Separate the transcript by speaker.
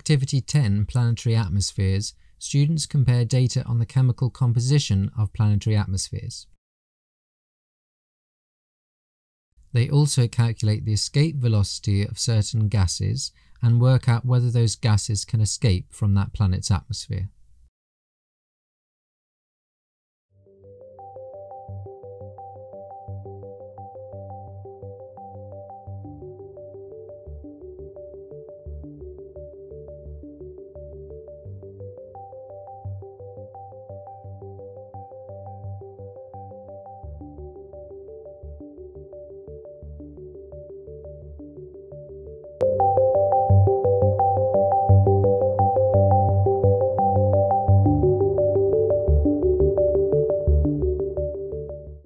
Speaker 1: Activity 10, Planetary Atmospheres, students compare data on the chemical composition of planetary atmospheres. They also calculate the escape velocity of certain gases and work out whether those gases can escape from that planet's atmosphere.